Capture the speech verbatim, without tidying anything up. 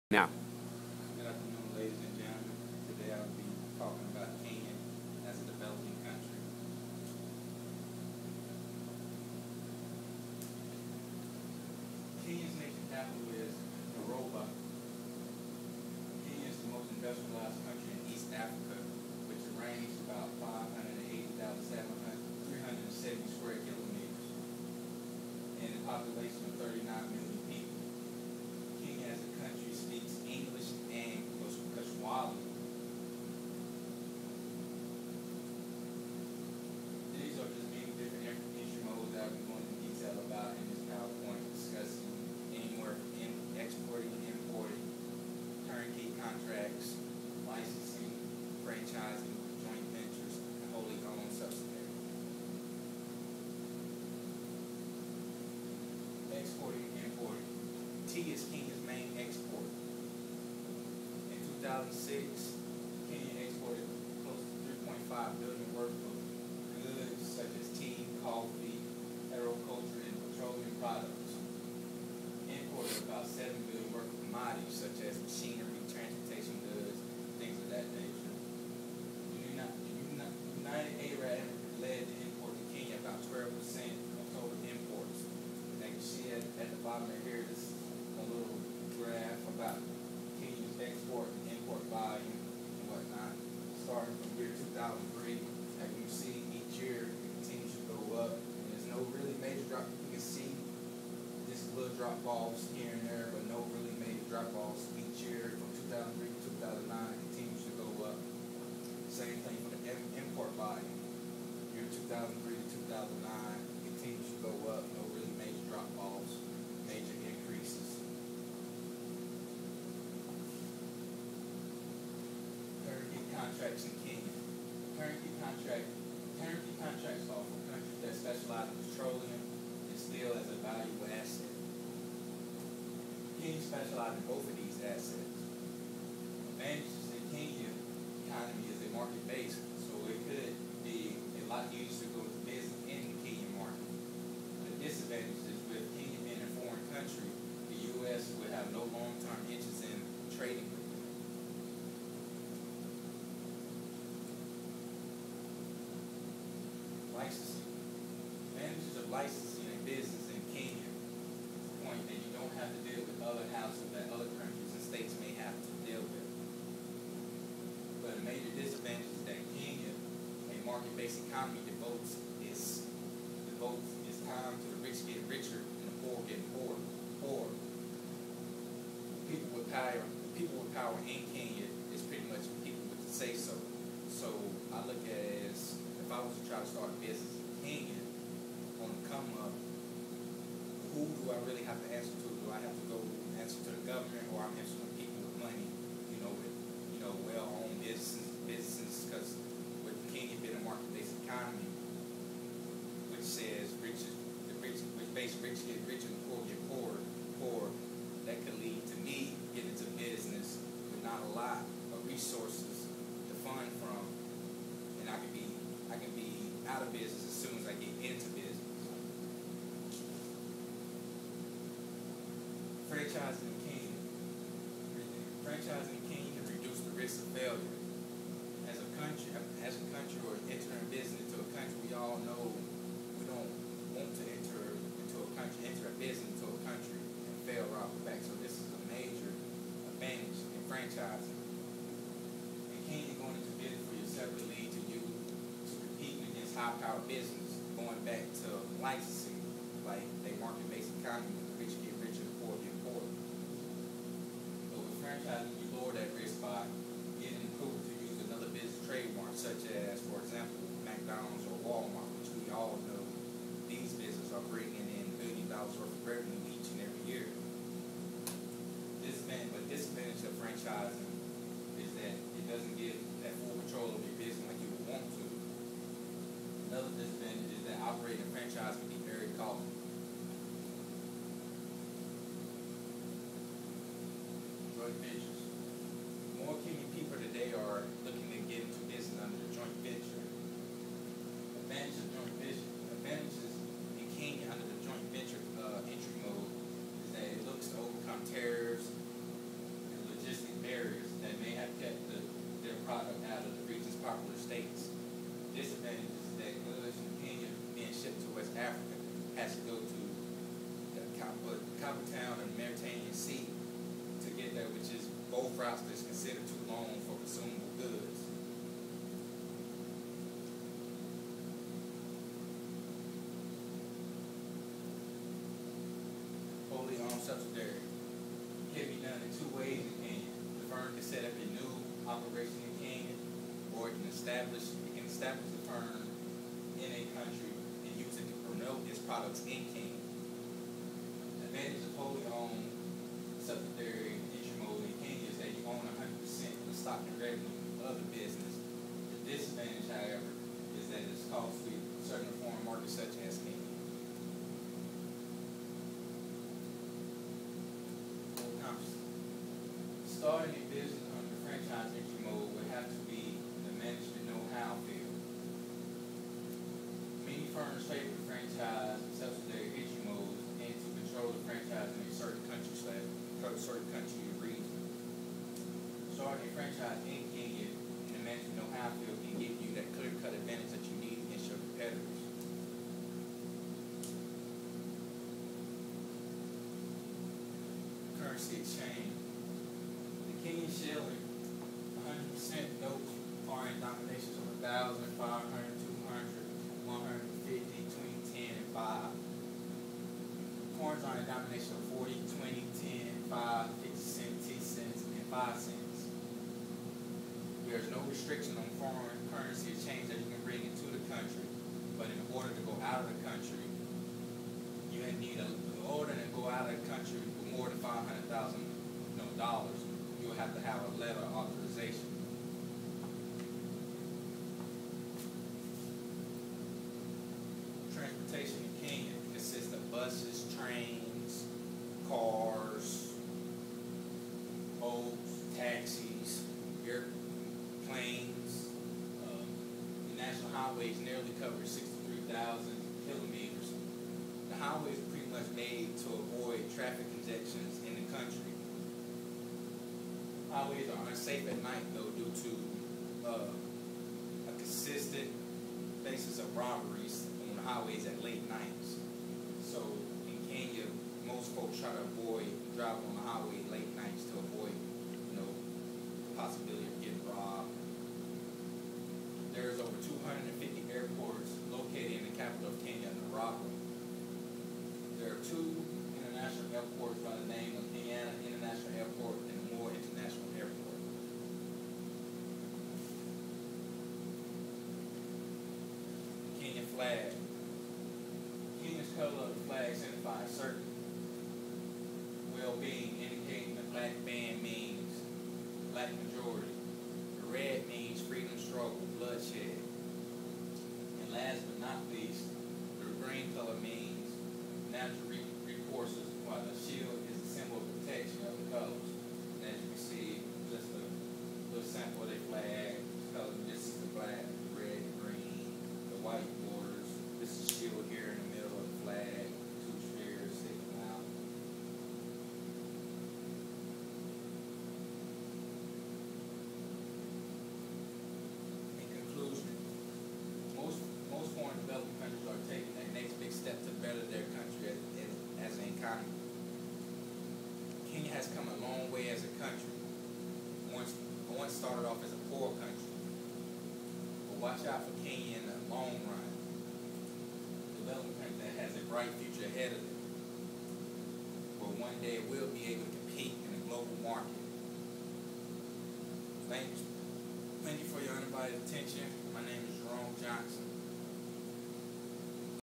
Now, Good afternoon, ladies and gentlemen. Today I'll be talking about Kenya as a developing country. Kenya's nation capital is Nairobi. Kenya is the most industrialized country in East Africa, which ranges about five hundred eighty thousand three hundred seventy square kilometers and a population of thirty-nine million people. Kenya as a country speaks English and Kiswahili. These are just many different entry modes that I'll be going into detail about in this PowerPoint, discussing anywhere from in, exporting and importing, turnkey contracts, licensing, franchising, joint ventures, and wholly owned subsidiaries. Exporting and importing. Tea is Kenya's main export. In two thousand six, Kenya exported close to three point five billion dollars worth of goods such as tea, coffee, agriculture, and petroleum products. Imported about seven billion dollars worth of commodities such as machinery, transportation goods, things of that nature. The United Arab Emirates led the import to Kenya about twelve percent of total imports. And you can see at, at the bottom of here, this a little graph about Kenya's export and import volume and whatnot. Starting from year two thousand three, as you see each year it continues to go up. And there's no really major drop. You can see just little drop offs here and there, but no really major drop offs each year from two thousand three to two thousand nine. It continues to go up. Same thing for the import volume. Year two thousand three to two thousand nine continues to go up. No really major drop offs, major increases. Turnkey contracts in Kenya. Turnkey contract, turnkey contracts are for countries that specialize in petroleum and steel as a valuable asset. Kenya specializes in both of these assets. Advantages in Kenya economy is a market based, so it could be a lot easier to go to business in the Kenyan market. The disadvantage is with Kenya being a foreign country, the U S would have no long term interest in trading with them. Licensing. Advantages of licensing a business in Kenya. The point that you don't have to deal with other houses that other countries and states may have to deal with. But a major disadvantage is that Kenya, a market-based economy, devotes its devotes its time to the rich get richer and the poor get poorer. Poor. People with power, people with power in Kenya is pretty much people with say so. So I look at it as if I was to try to start a business in Kenya on the come up, who do I really have to answer to? Do I have to go answer to the government, or I'm answering to people with money, you know, with you know well-owned businesses, businesses? Because with Kenya being a market-based economy, which says rich, the rich, which base rich get richer and poor get poorer, poor, that could lead to me getting into business with not a lot of resources to fund from, and I can be I can be out of business as soon as I get into business. Franchising in Kenya. Franchising in Kenya can reduce the risk of failure. As a country, as a country, or entering business into a country, we all know we don't want to enter into a country, enter a business into a country and fail right off the back. So this is a major advantage in franchising. In Kenya, going into business for yourself will lead to you to competing against high-powered business, going back to licensing, like a market-based economy. The rich get richer, the poor get poorer. But with franchising, you lower that risk by getting approval to use another business trademark, such as, for example, McDonald's or Walmart, which we all know these businesses are bringing in billion dollars worth of revenue each and every year. Disadvantage, but disadvantage of franchising is that it doesn't give that full control of your business like you would want to. Another disadvantage is that operating a franchise can be very costly. Joint ventures. More Kenyan people today are looking to get into business under the joint venture. Advantages of joint venture. Advantages in Kenya under the joint venture uh, entry mode is that it looks to overcome tariffs and Disadvantage is that goods from Kenya being shipped to West Africa has to go to the Cape Cape Town and Mediterranean Sea to get there, which is both routes that's considered too long for consumable goods. Wholly owned subsidiary can be done in two ways in Kenya. The firm can set up a new operation in Kenya, or it can establish it can establish the firm in a country and use it to promote its products in Kenya. The advantage of wholly owned subsidiary entry mode in Kenya is that you own one hundred percent of the stock and revenue of the business. The disadvantage, however, is that it's costly in certain foreign markets such as Kenya. Starting a business under franchise entry mode would have to be in the management know-how field. Many firms favor the franchise and subsidiary entry modes and to control the franchise in a certain country slash certain country or region. Starting a franchise in Kenya in the management know-how field can give you that clear-cut advantage that you need against your competitors. Currency exchange. Kenyan shilling, one hundred percent notes are in denominations of one thousand, five hundred, two hundred, one hundred fifty, twenty, ten, and five. Coins are in denominations of forty, twenty, ten, five, fifty cents, ten cents, and five cents. There's no restriction on foreign currency exchange that you can bring into the country, but in order to go out of the country, you need a, in order to go out of the country with more than five hundred thousand you know, dollars. You'll have to have a letter of authorization. Transportation in Kenya consists of buses, trains, cars, boats, taxis, airplanes. Um, the national highways nearly cover sixty-three thousand kilometers. The highways are pretty much made to avoid traffic congestions in the country. Highways are unsafe at night, though, due to uh, a consistent basis of robberies on the highways at late nights. So in Kenya, most folks try to avoid driving on the highway late nights to avoid, you know, the possibility of getting robbed. There's over two hundred fifty airports located in the capital of Kenya, Nairobi. There are two international airports by the name of Kenyatta International Airport and Moore International Airport. Kenyan flag. Kenya's color of the flag signifies certain well-being, indicating the black band means black majority. The red means freedom struggle, bloodshed. And last but not least, the green color means natural recourses, while the shield is a symbol of protection of the colors. And as you can see, just a little sample of their flag. Color, this is the black, red, green, the white borders. This is shield here in the middle of the flag, two spears sticking out. In conclusion, most most foreign developing countries are taking that next big step to better their country as, as, as an economy. Kenya has come a long way as a country. Once, once started off as a poor country. But watch out for Kenya in the long run. Developing country that has a bright future ahead of it. Where one day it will be able to compete in the global market. Thank you. Thank you for your undivided attention. My name is Jerome Johnson.